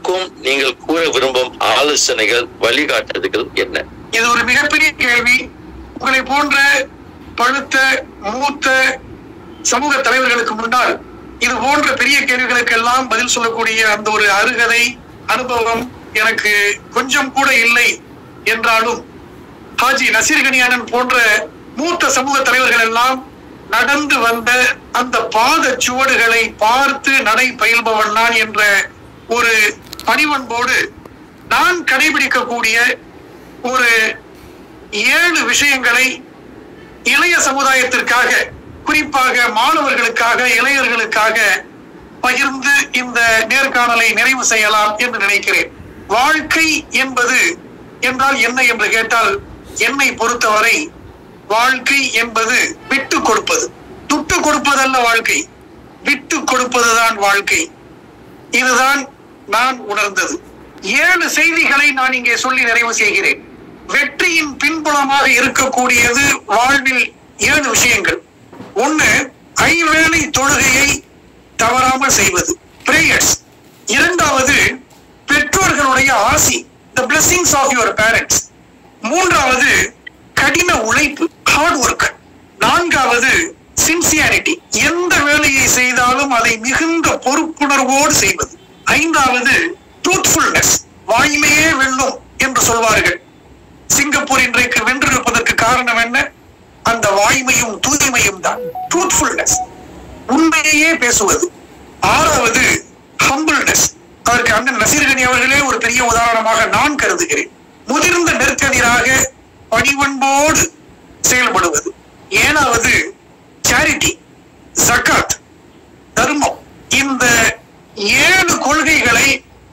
அவர்களுக்கும் நீங்கள் கூற விரும்பும் ஆலோசனைகள், வழிகாட்டுதல்கள் என்ன? இது ஒரு மிகப்பெரிய கேள்வி. உங்களை போன்ற பழுத்த மூத்த சமூக தலைவர்களுக்கு முன்னால் இது போன்ற பெரிய கேள்விகளுக்கெல்லாம் பதில் சொல்லக்கூடிய அந்த ஒரு அருகதை, அனுபவம் எனக்கு கொஞ்சம் கூட இல்லை என்றாலும் ஹாஜி நசீர் கனி அண்ணன் போன்ற மூத்த சமூக தலைவர்கள் எல்லாம் நடந்து வந்த அந்த பாத சுவடுகளை பார்த்து நடை பயில்பவன் நான் என்ற ஒரு பணிவன்போடு நான் கடைபிடிக்கக்கூடிய ஒரு 7 விஷயங்களை இளைய சமுதாயத்திற்காக, குறிப்பாக மாணவர்களுக்காக, இளைஞர்களுக்காக பகிர்ந்து இந்த நேர்காணலை நிறைவு செய்யலாம் என்று நினைக்கிறேன். வாழ்க்கை என்பது என்றால் என்ன என்று கேட்டால், என்னை பொறுத்தவரை வாழ்க்கை என்பது விட்டு கொடுப்பது. துட்டு கொடுப்பதல்ல வாழ்க்கை, விட்டு கொடுப்பதுதான் வாழ்க்கை. இதுதான் நான் உணர்ந்தது. 7 செய்திகளை நான் இங்கே சொல்லி நிறைவு செய்கிறேன். வெற்றியின் பின்புலமாக இருக்கக்கூடியது வாழ்வில் 7 விஷயங்கள். 1, ஐவேளை தொழுகையை தவறாமல் செய்வது, பிரேயர்ஸ். 2வது, பெற்றோர்களுடைய ஆசி, the blessings of your parents. 3வது, கடின உழைப்பு, ஹார்ட் ஒர்க். 4வது, சின்சியாரிட்டி, எந்த வேலையை செய்தாலும் அதை மிகுந்த பொறுப்புணர்வோடு செய்வது. 5வது, ட்ரூத்ஃபுல்னஸ், வாய்மையே வெல்லும் என்று சொல்வார்கள். சிங்கப்பூர் இன்றைக்கு வென்றிருப்பதற்கு காரணம் என்ன? அந்த வாய்மையும் தூய்மையும் தான். ட்ரூத்ஃபுல்னஸ், உண்மையே பேசுவது. 6வது, ஹம்பிள்னஸ். அதற்கு அண்ணன் நசீர் கனி அவர்களே ஒரு பெரிய உதாரணமாக நான் கருதுகிறேன். முதிர்ந்த நெற்கதிராக பணிவன்போடு செயல்படுவது. 7வது, சேரிட்டி, ஜகாத், தர்மம். இந்த 7 கொள்கைகளை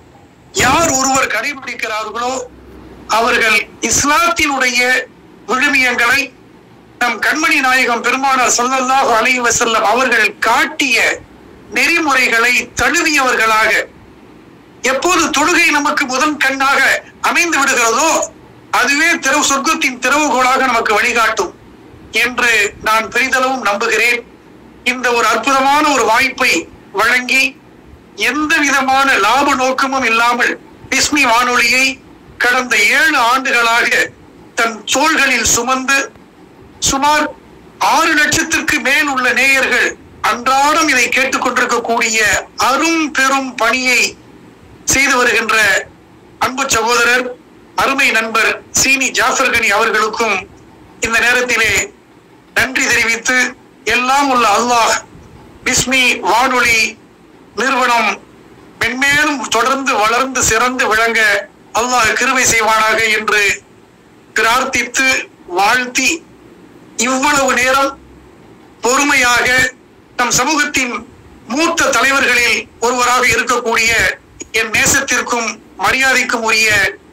யார் ஒருவர் கடைபிடிக்கிறார்களோ அவர்கள் இஸ்லாத்தினுடைய விழுமியங்களை நம் கண்மணி நாயகம் பெருமானார் ஸல்லல்லாஹு அலைஹி வஸல்லம் அவர்கள் காட்டிய நெறிமுறைகளை தழுவியவர்களாக, எப்போது தொழுகை நமக்கு முதன் கண்ணாக அமைந்து விடுகிறதோ அதுவே சொர்க்கத்தின் திறவுகோலாக நமக்கு வழிகாட்டும் என்று நான் பெரிதளவும் நம்புகிறேன். இந்த ஒரு அற்புதமான ஒரு வாய்ப்பை வழங்கி எந்த விதமான லாப நோக்கமும் இல்லாமல் பிஸ்மி வானொலியை கடந்த 7 ஆண்டுகளாக தன் தோள்களில் சுமந்து சுமார் 6 லட்சத்திற்கு மேல் உள்ள நேயர்கள் அன்றாடம் இதை கேட்டுக் கொண்டிருக்கக்கூடிய அரும் பெரும் பணியை செய்து வருகின்ற அன்பு சகோதரர், அருமை நண்பர் சீனி ஜாஃபர் கனி அவர்களுக்கும் இந்த நேரத்திலே நன்றி தெரிவித்து, எல்லாம் உள்ள அல்லாஹ் பிஸ்மி வானொலி நிறுவனம் மென்மேலும் தொடர்ந்து வளர்ந்து சிறந்து விளங்க அல்லாஹ் கிருபை செய்வானாக என்று பிரார்த்தித்து வாழ்த்தி, இவ்வளவு நேரம் பொறுமையாக நம் சமூகத்தின் மூத்த தலைவர்களில் ஒருவராக இருக்கக்கூடிய என் நேசத்திற்கும் மரியாதைக்கும் உரிய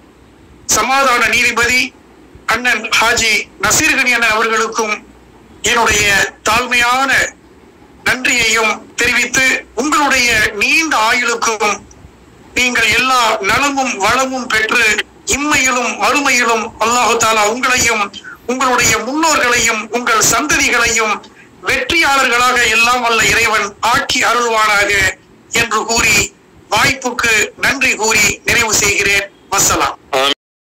சமாதான நீதிபதி அண்ணன் ஹாஜி நசீர் கனி அண்ணன் அவர்களுக்கும் என்னுடைய தாழ்மையான நன்றியையும் தெரிவித்து, உங்களுடைய நீண்ட ஆயுளுக்கும் நீங்கள் எல்லா நலமும் வளமும் பெற்று இம்மையிலும் மறுமையிலும் அல்லாஹு தஆலா உங்களையும் உங்களுடைய முன்னோர்களையும் உங்கள் சந்ததிகளையும் வெற்றியாளர்களாக எல்லாம் வல்ல இறைவன் ஆக்கி அருள்வானாக என்று கூறி வாய்ப்புக்கு நன்றி கூறி நிறைவு செய்கிறேன். வஸ்ஸலாம்.